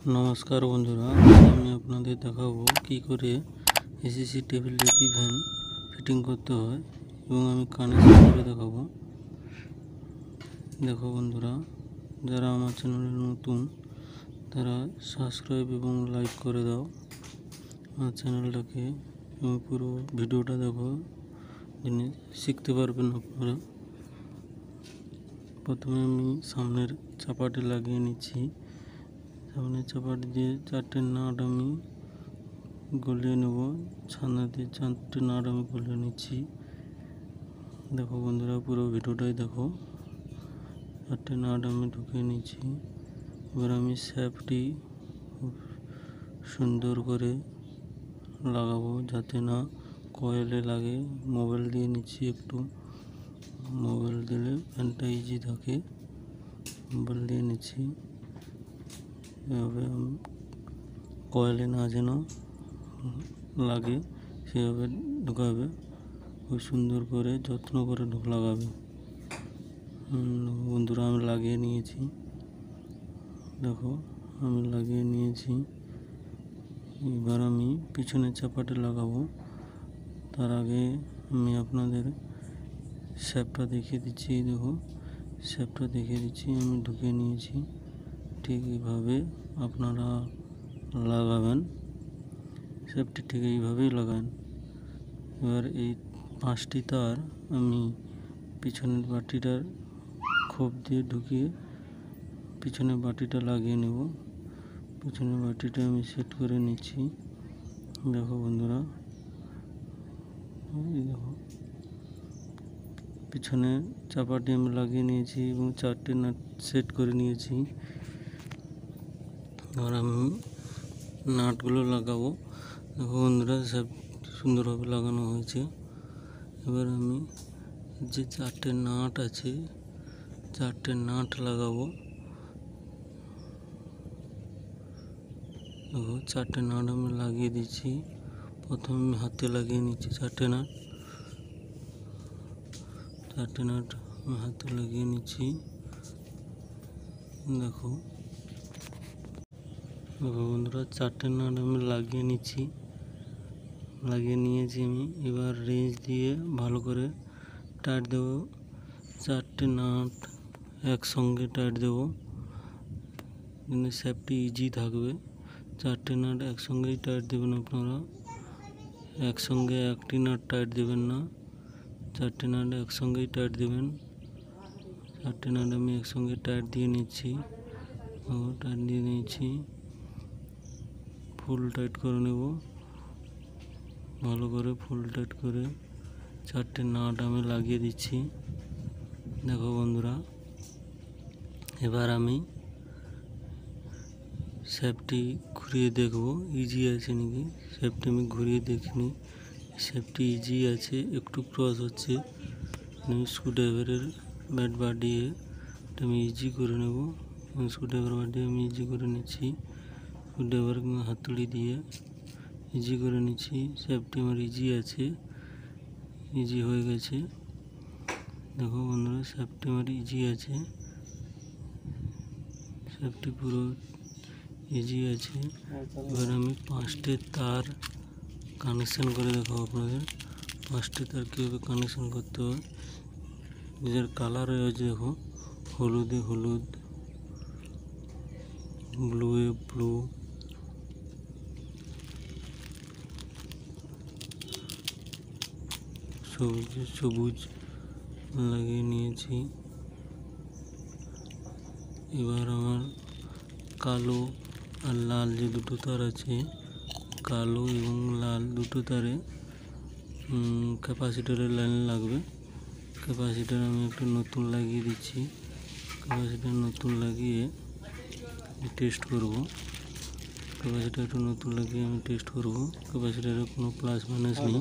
नमस्कार बंधुरा আমি আপনাদের দেখাবো কি করে ACC table lappy fan fitting করতে হয় এবং আমি কানেকশন করে দেখাবো। দেখো বন্ধুরা, যারা আমার চ্যানেলে নতুন তারা সাবস্ক্রাইব এবং লাইক করে দাও আমার চ্যানেলটাকে এবং পুরো ভিডিওটা দেখো, জেনে শিখতে পারবেন আপনারা। প্রথমে আমি সামনের চাপাটি লাগিয়ে নিচ্ছি। সামনের চাপাটি দিয়ে 4টে নাট আমি গলিয়ে নেব। ছানা দিয়ে 4টে নাট আমি গলিয়ে নিচ্ছি। দেখো বন্ধুরা, পুরো ভিডিওটাই দেখো। 4টে নাট আমি ঢুকিয়ে নিচ্ছি। এবার আমি শ্যাফটটি সুন্দর করে লাগাবো যাতে না কয়েলে লাগে। মোবাইল দিয়ে নিচ্ছি, একটু মোবাইল দিলে ফ্যানটা ইজি থাকে। মোবাইল দিয়ে নিচ্ছি, এভাবে আমি কয়েলে না যেন লাগে সেভাবে ঢোকাবে। খুব সুন্দর করে যত্ন করে লাগাবে। বন্ধুরা, আমি লাগিয়ে নিয়েছি। দেখো, আমি লাগিয়ে নিয়েছি। এবার আমি পিছনের চাপাটা লাগাবো। তার আগে আমি আপনাদের শ্যাপটা দেখিয়ে দিচ্ছি। দেখো, শ্যাপটা দেখিয়ে দিচ্ছি, আমি ঢুকিয়ে নিয়েছি। ঠিক এইভাবে আপনারা লাগাবেন। শ্যাপটি ঠিক এইভাবেই লাগান। এবার এই 5টি তার আমি পিছনের বাটিটার খোপ দিয়ে ঢুকিয়ে পিছনের বাটিটা লাগিয়ে নেব। পিছনের বাটিটা আমি সেট করে নিচ্ছি। দেখো বন্ধুরা, দেখো পিছনে চাপাটি আমি লাগিয়ে নিয়েছি এবং 4টে নাট সেট করে নিয়েছি। এবার আমি নাটগুলো লাগাবো। দেখো বন্ধুরা, সব সুন্দরভাবে লাগানো হয়েছে। এবার আমি যে 4টে নাট আছে 4টে নাট লাগাবো। দেখো, 4টে নাট আমি লাগিয়ে দিচ্ছি। প্রথমে আমি হাতে লাগিয়ে নিচ্ছি 4টে নাট। 4টে নাট আমি হাতে লাগিয়ে নিচ্ছি। দেখো বন্ধুরা, 4টে নাট আমি লাগিয়ে নিয়েছি। আমি এবার রেঞ্জ দিয়ে ভালো করে টাইট দেবো। 4টে নাট একসঙ্গে টাইট দেবো, কিন্তু শ্যাপটি ইজি থাকবে। 4টে নাট একসঙ্গেই টাইট দেবেন আপনারা। একসঙ্গে একটি নাট টাইট দেবেন না, 4টে নাট একসঙ্গেই টাইট দেবেন। 4টে নাট আমি একসঙ্গে টাইট দিয়ে নিচ্ছি। টাইট দিয়ে নিয়েছি, ফুল টাইট করে নেব। ভালো করে ফুল টাইট করে 4টে নাট আমি লাগিয়ে দিচ্ছি। দেখো বন্ধুরা, এবার আমি শ্যাপটি ঘুরিয়ে দেখব ইজি আছে নাকি। শ্যাপটি আমি ঘুরিয়ে দেখিনি, শ্যাপটি ইজি আছে। একটু ক্রস হচ্ছে, আমি স্ক্রুড্রাইভারের ব্যাট বাড়িয়ে আমি ইজি করে নেব। স্ক্রুড্রাইভার বাড়িয়ে আমি ইজি করে নিচ্ছি। স্ক্রুড্রাইভার হাতুড়ি দিয়ে ইজি করে নিচ্ছি। শ্যাপটি আমার ইজি আছে, ইজি হয়ে গেছে। দেখো বন্ধুরা, শ্যাপটি আমার ইজি আছে, শ্যাপটি পুরো ইজি আছে। এবার আমি 5টে তার কানেকশান করে দেখাবো আপনাদের। 5টে তার কীভাবে কানেকশান করতে হয়। নিজের কালার হয়েছে, দেখো হলুদে হলুদ, ব্লুয়ে ব্লু, সবুজে সবুজ লাগিয়ে নিয়েছি। এবার আমার কালো আর লাল যে দুটো তার আছে, কালো এবং লাল দুটো তারে ক্যাপাসিটরের লাইন লাগবে। ক্যাপাসিটর আমি একটু নতুন লাগিয়ে দিচ্ছি। ক্যাপাসিটর নতুন লাগিয়ে টেস্ট করব। ক্যাপাসিটর একটু নতুন লাগিয়ে আমি টেস্ট করব। ক্যাপাসিটরের কোনো প্লাস মাইনাস নেই।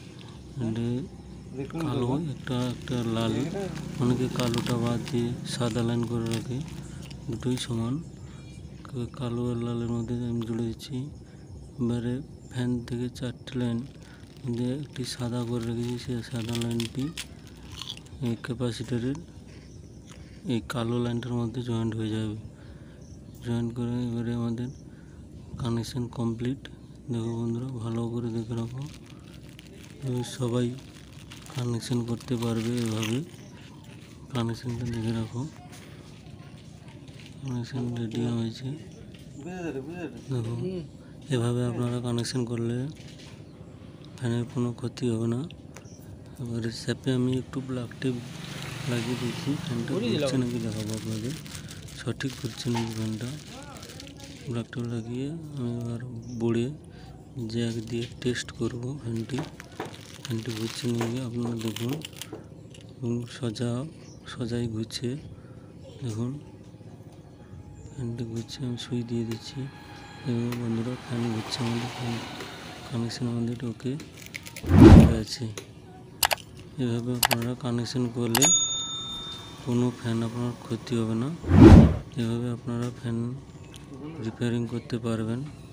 কালো একটা লাল, অনেকে কালোটা বাদ দিয়ে সাদা লাইন করে রাখে, দুটোই সমান। কালো আর লালের মধ্যে আমি জুড়ে দিচ্ছি। এবারে ফ্যান থেকে 4টে লাইন দিয়ে একটি সাদা করে রেখেছি। সেই সাদা লাইনটি এই ক্যাপাসিটরের এই কালো লাইনটার মধ্যে জয়েন্ট হয়ে যাবে। জয়েন্ট করে এবারে আমাদের কানেকশন কমপ্লিট। দেখো বন্ধুরা, ভালো করে দেখে রাখো, সবাই কানেকশন করতে পারবে। এভাবে কানেকশনটা দেখে রাখো, কানেকশন রেডি হয়েছে। দেখো, এভাবে আপনারা কানেকশন করলে ফ্যানের কোনো ক্ষতি হবে না। এবারে স্যাপে আমি একটু ব্ল্যাক টেপ লাগিয়ে দিচ্ছি, ফ্যানটা ঘুরছে নাকি দেখাবো আপনাদের, সঠিক ঘুরছে নাকি ফ্যানটা। ব্ল্যাক টেপ লাগিয়ে আমি এবার বোর্ডে জ্যাক দিয়ে টেস্ট করব ফ্যানটি ঘুরছে নাকি। আপনারা দেখুন, সোজাই ঘুরছে। দেখুন ফ্যানটি ঘুরছে, আমি সুইচ দিয়ে দিচ্ছি। এবং বন্ধুরা, ফ্যান ঘুরছে, আমাদের ফ্যান কানেকশন আমাদের ওকে আছে। এভাবে আপনারা কানেকশন করলে কোনো ফ্যান আপনার ক্ষতি হবে না। এভাবে আপনারা ফ্যান রিপেয়ারিং করতে পারবেন।